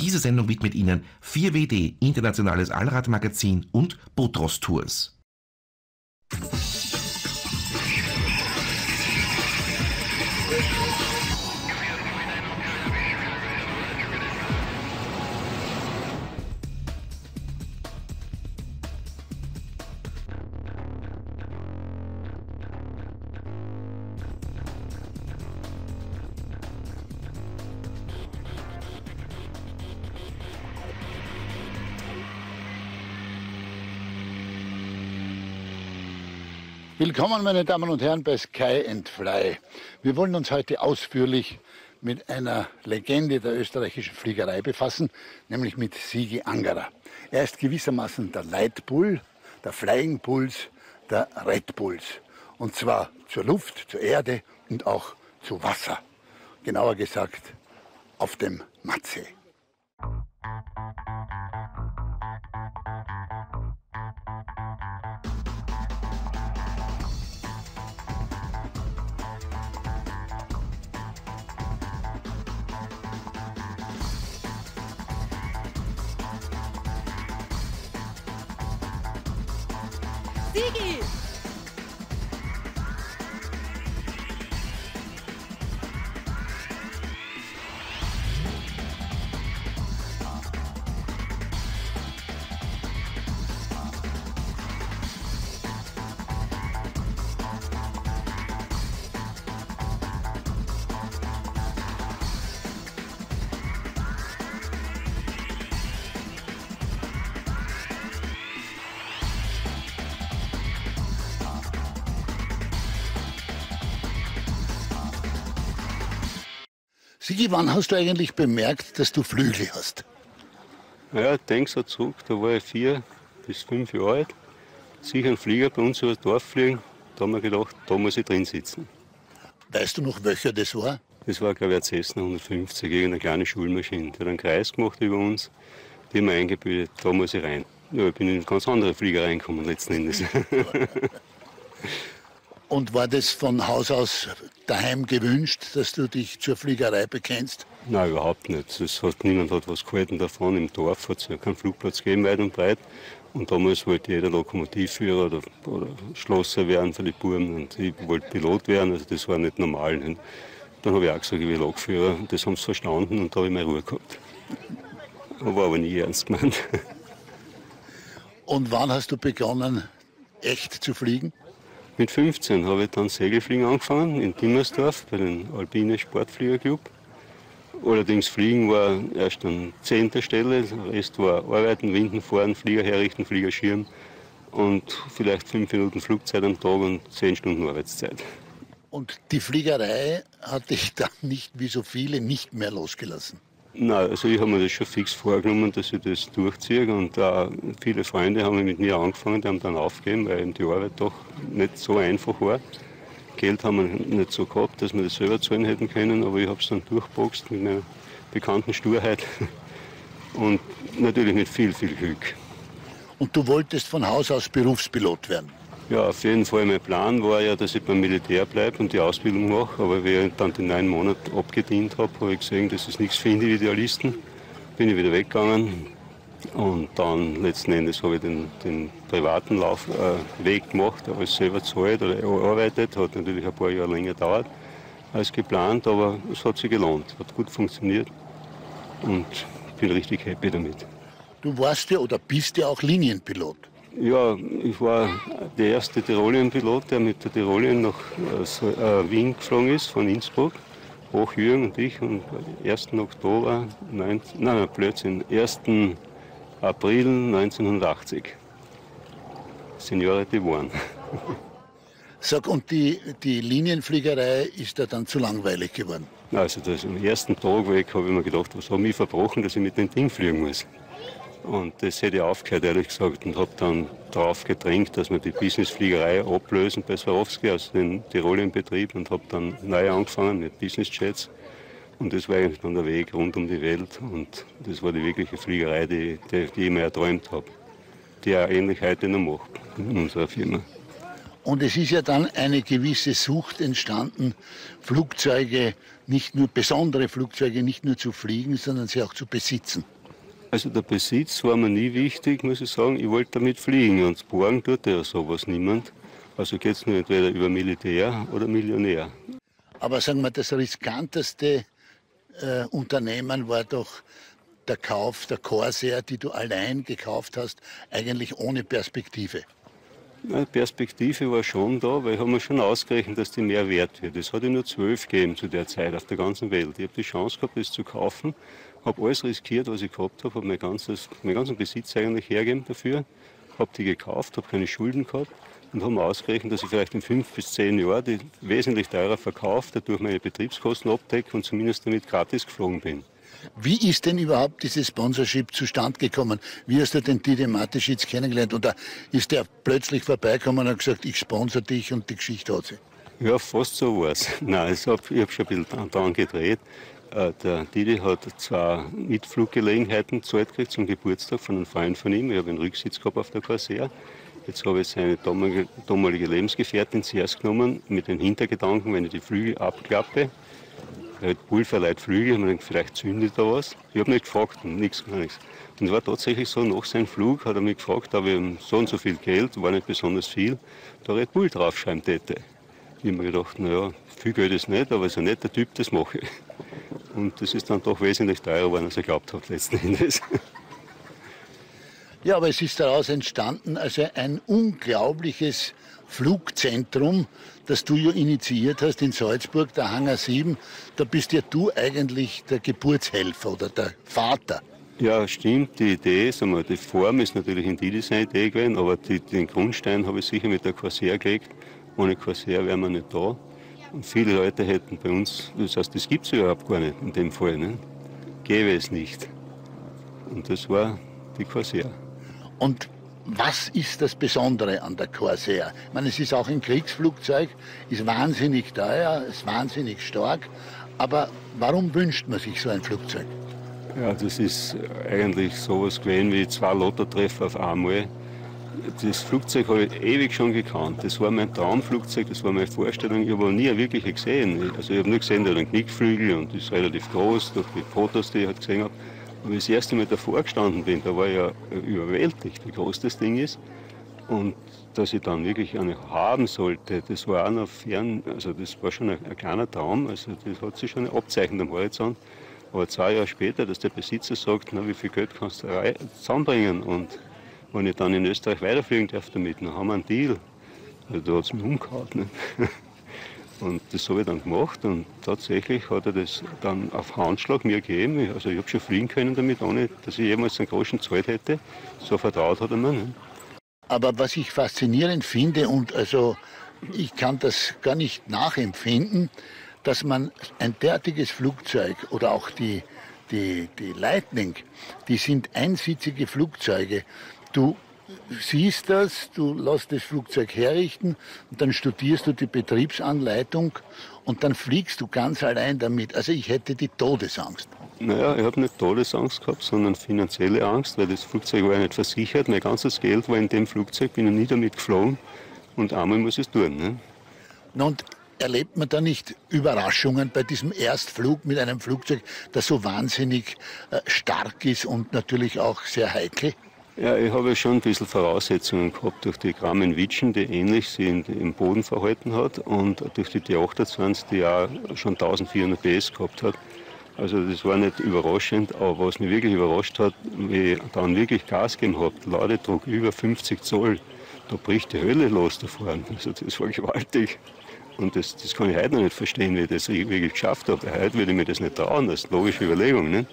Diese Sendung widmet Ihnen 4WD, Internationales Allradmagazin und Botros Tours. Willkommen, meine Damen und Herren, bei Sky and Fly. Wir wollen uns heute ausführlich mit einer Legende der österreichischen Fliegerei befassen, nämlich mit Sigi Angerer. Er ist gewissermaßen der Leitbull, der Flying Bulls, der Red Bulls. Und zwar zur Luft, zur Erde und auch zu Wasser. Genauer gesagt auf dem Matze. Sigi! Sigi, wann hast du eigentlich bemerkt, dass du Flügel hast? Ja, ich denke so zurück, da war ich 4 bis 5 Jahre alt. Sicher ein Flieger bei uns über das Dorf fliegen. Da haben wir gedacht, da muss ich drin sitzen. Weißt du noch, welcher das war? Das war, glaube ich, ein Cessna 150, irgendeine kleine Schulmaschine. Die hat einen Kreis gemacht über uns, die haben wir eingebildet, da muss ich rein. Ja, ich bin in ganz andere Flieger reingekommen letzten Endes. Und war das von Haus aus daheim gewünscht, dass du dich zur Fliegerei bekennst? Nein, überhaupt nicht. Niemand hat was gehalten davon. Im Dorf hat es ja keinen Flugplatz gegeben, weit und breit. Und damals wollte jeder Lokomotivführer oder Schlosser werden für die Buben. Und ich wollte Pilot werden, also das war nicht normal. Und dann habe ich auch gesagt, ich will Lokführer. Und das haben sie verstanden und da habe ich meine Ruhe gehabt. War aber nie ernst gemeint. Und wann hast du begonnen, echt zu fliegen? Mit 15 habe ich dann Segelfliegen angefangen in Dimmersdorf bei den Alpine Sportfliegerclub. Allerdings Fliegen war erst an 10. Stelle, der Rest war Arbeiten, Winden, Fahren, Flieger herrichten, Fliegerschirm und vielleicht 5 Minuten Flugzeit am Tag und 10 Stunden Arbeitszeit. Und die Fliegerei hat dich dann nicht, wie so viele, nicht mehr losgelassen? Nein, also ich habe mir das schon fix vorgenommen, dass ich das durchziehe und viele Freunde haben mit mir angefangen, die haben dann aufgegeben, weil eben die Arbeit doch nicht so einfach war. Geld haben wir nicht so gehabt, dass wir das selber zahlen hätten können, aber ich habe es dann durchgeboxt mit meiner bekannten Sturheit und natürlich mit viel, viel Glück. Und du wolltest von Haus aus Berufspilot werden? Ja, auf jeden Fall. Mein Plan war ja, dass ich beim Militär bleibe und die Ausbildung mache. Aber wie ich dann die 9 Monate abgedient habe, habe ich gesehen, das ist nichts für Individualisten. Bin ich wieder weggegangen und dann letzten Endes habe ich den privaten Weg gemacht, alles selber gezahlt oder erarbeitet. Hat natürlich ein paar Jahre länger gedauert als geplant, aber es hat sich gelohnt, hat gut funktioniert und ich bin richtig happy damit. Du warst ja oder bist ja auch Linienpilot. Ja, ich war der erste Tirolien-Pilot, der mit der Tirolien nach Wien geflogen ist, von Innsbruck. Jürgen und ich, und am 1. Oktober, 1. April 1980. Signore Divan. Sag, und die Linienfliegerei ist da dann zu langweilig geworden? Also am ersten Tag weg habe ich mir gedacht, was habe ich verbrochen, dass ich mit dem Ding fliegen muss. Und das hätte ich aufgehört, ehrlich gesagt, und habe dann darauf gedrängt, dass wir die Businessfliegerei ablösen bei Swarovski aus dem Tirolien-Betrieb und habe dann neu angefangen mit Businessjets. Und das war eigentlich dann der Weg rund um die Welt und das war die wirkliche Fliegerei, die ich mir erträumt habe, die ich auch ähnlich heute noch mache in unserer Firma. Und es ist ja dann eine gewisse Sucht entstanden, Flugzeuge, besondere Flugzeuge nicht nur zu fliegen, sondern sie auch zu besitzen. Also der Besitz war mir nie wichtig, muss ich sagen. Ich wollte damit fliegen und borgen tut ja sowas niemand. Also geht es nur entweder über Militär oder Millionär. Aber sagen wir, das riskanteste Unternehmen war doch der Kauf der Corsair, die du allein gekauft hast, eigentlich ohne Perspektive. Die Perspektive war schon da, weil ich habe mir schon ausgerechnet, dass die mehr wert wird. Es hat ja nur 12 gegeben zu der Zeit auf der ganzen Welt. Ich habe die Chance gehabt, das zu kaufen, habe alles riskiert, was ich gehabt habe, habe meinen ganzen Besitz eigentlich hergegeben dafür, habe die gekauft, habe keine Schulden gehabt und habe mir ausgerechnet, dass ich vielleicht in 5 bis 10 Jahren die wesentlich teurer verkaufe, dadurch meine Betriebskosten abdecke und zumindest damit gratis geflogen bin. Wie ist denn überhaupt dieses Sponsorship zustande gekommen? Wie hast du den Didier Mateschitz kennengelernt? Oder ist der plötzlich vorbeigekommen und hat gesagt, ich sponsere dich und die Geschichte hat sie? Ja, fast so war es. Nein, ich habe schon ein bisschen daran gedreht. Der Didi hat 2 Mitfluggelegenheiten gezahlt gekriegt zum Geburtstag von einem Freund von ihm. Ich habe einen Rücksitz gehabt auf der Corsair. Jetzt habe ich seine damalige Lebensgefährtin zuerst genommen, mit dem Hintergedanken, wenn ich die Flügel abklappe. Red Bull verleiht Flügel, man denkt, vielleicht zündet da was. Ich habe nicht gefragt, gar nichts. Und es war tatsächlich so, nach seinem Flug hat er mich gefragt, ob ich so und so viel Geld, war nicht besonders viel, da Red Bull draufschreiben täte. Ich habe mir gedacht, naja, viel Geld ist nicht, aber so ein netter Typ, das mache ich. Und das ist dann doch wesentlich teurer geworden, als ich geglaubt habe letzten Endes. Ja, aber es ist daraus entstanden, also ein unglaubliches Flugzentrum, das du ja initiiert hast in Salzburg, der Hangar 7. Da bist ja du eigentlich der Geburtshelfer oder der Vater. Ja, stimmt. Die Idee, sagen wir, die Form ist natürlich in die seine Idee gewesen, aber den Grundstein habe ich sicher mit der Corsair gelegt. Ohne Corsair wären wir nicht da. Und viele Leute hätten bei uns, das heißt, das gibt es überhaupt gar nicht in dem Fall. Ne? Gäbe es nicht. Und das war die Corsair. Und was ist das Besondere an der Corsair? Ich meine, es ist auch ein Kriegsflugzeug, ist wahnsinnig teuer, ist wahnsinnig stark. Aber warum wünscht man sich so ein Flugzeug? Ja, das ist eigentlich sowas gewesen wie 2 Lottotreffer auf einmal. Das Flugzeug habe ich ewig schon gekannt. Das war mein Traumflugzeug, das war meine Vorstellung. Ich habe aber nie wirklich gesehen. Also ich habe nur gesehen, der hat einen Knickflügel und ist relativ groß, durch die Fotos, die ich halt gesehen habe. Und als ich das erste Mal davor gestanden bin, da war ich ja überwältigt, wie groß das Ding ist. Und dass ich dann wirklich eine haben sollte, das war auch noch fern, also das war schon ein kleiner Traum, also das hat sich schon abzeichnet am Horizont. Aber 2 Jahre später, dass der Besitzer sagt, na, wie viel Geld kannst du zusammenbringen? Und wenn ich dann in Österreich weiterfliegen darf damit, dann haben wir einen Deal. Also da hat es mich umgehauen. Ne? Und das habe ich dann gemacht und tatsächlich hat er das dann auf Handschlag mir gegeben. Also ich habe schon fliegen können damit, ohne dass ich jemals einen Groschen gezahlt hätte. So vertraut hat er mir. Ne? Aber was ich faszinierend finde, und also ich kann das gar nicht nachempfinden, dass man ein derartiges Flugzeug oder auch die Lightning, die sind einsitzige Flugzeuge. Du siehst das, du lässt das Flugzeug herrichten und dann studierst du die Betriebsanleitung und dann fliegst du ganz allein damit. Also ich hätte die Todesangst. Naja, ich habe nicht Todesangst gehabt, sondern finanzielle Angst, weil das Flugzeug war ja nicht versichert. Mein ganzes Geld war in dem Flugzeug, bin ich nie damit geflogen und einmal muss ich es tun. Ne? Und erlebt man da nicht Überraschungen bei diesem Erstflug mit einem Flugzeug, das so wahnsinnig stark ist und natürlich auch sehr heikel? Ja, ich habe schon ein bisschen Voraussetzungen gehabt durch die Grumman Witchen, die ähnlich sie im Boden verhalten hat, und durch die T28, die auch schon 1400 PS gehabt hat. Also das war nicht überraschend, aber was mich wirklich überrascht hat, wie ich dann wirklich Gas gegeben habe, Ladedruck über 50 Zoll, da bricht die Hölle los da vorne. Also das war gewaltig. Und das kann ich heute noch nicht verstehen, wie ich das wirklich geschafft habe. Heute würde ich mir das nicht trauen, das ist eine logische Überlegung. Nicht?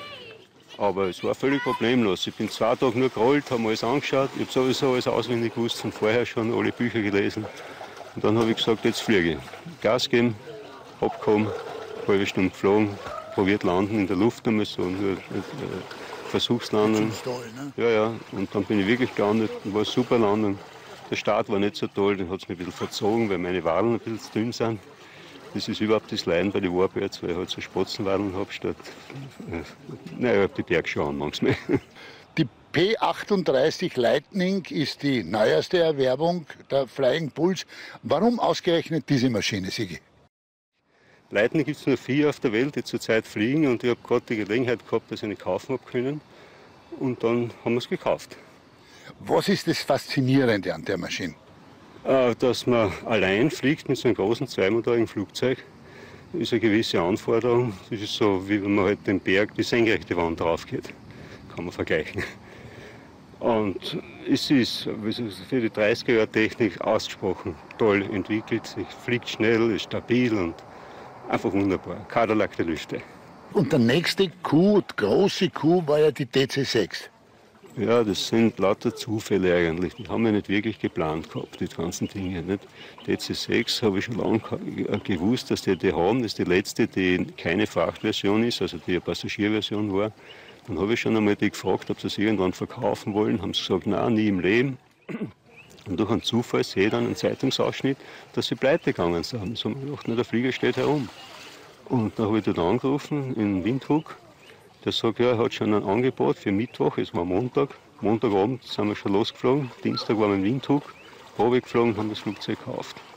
Aber es war völlig problemlos. Ich bin 2 Tage nur gerollt, habe mir alles angeschaut. Ich habe sowieso alles auswendig gewusst, von vorher schon alle Bücher gelesen. Und dann habe ich gesagt, jetzt fliege ich. Gas geben, abgekommen, halbe Stunde geflogen, probiert landen in der Luft einmal so, nur Versuchslandung. Ja, ja. Und dann bin ich wirklich gelandet und war eine super Landung. Der Start war nicht so toll, den hat es mir ein bisschen verzogen, weil meine Wadeln ein bisschen zu dünn sind. Das ist überhaupt das Leiden bei den Warbirds, weil ich halt so Spatzenwadeln habe statt. Nein, ich habe die Bergschuhe an manchmal. Die P38 Lightning ist die neueste Erwerbung der Flying Bulls. Warum ausgerechnet diese Maschine, Sigi? Lightning gibt es nur 4 auf der Welt, die zurzeit fliegen, und ich habe gerade die Gelegenheit gehabt, dass ich eine kaufen habe können. Und dann haben wir es gekauft. Was ist das Faszinierende an der Maschine? Dass man allein fliegt mit so einem großen zweimotorigen Flugzeug, ist eine gewisse Anforderung. Das ist so, wie wenn man halt den Berg, die senkrechte Wand drauf geht. Kann man vergleichen. Und es ist für die 30er-Jahr-Technik ausgesprochen toll entwickelt. Es fliegt schnell, ist stabil und einfach wunderbar. Cadillac der Lüfte. Und der nächste Coup, große Coup, war ja die DC-6. Ja, das sind lauter Zufälle eigentlich. Die haben wir nicht wirklich geplant gehabt, die ganzen Dinge. Nicht? DC-6 habe ich schon lange gewusst, dass die haben. Das ist die letzte, die keine Frachtversion ist, also die eine Passagierversion war. Dann habe ich schon einmal die gefragt, ob sie es irgendwann verkaufen wollen. Haben sie gesagt, nein, nie im Leben. Und durch einen Zufall sehe ich dann einen Zeitungsausschnitt, dass sie pleite gegangen sind. So habe ich gedacht, na, der Flieger steht herum. Und dann habe ich dort angerufen, in Windhoek. Der sagt, ja, er hat schon ein Angebot für Mittwoch, es war Montag. Montagabend sind wir schon losgeflogen, Dienstag waren wir in Windhoek, Probe geflogen, haben das Flugzeug gekauft.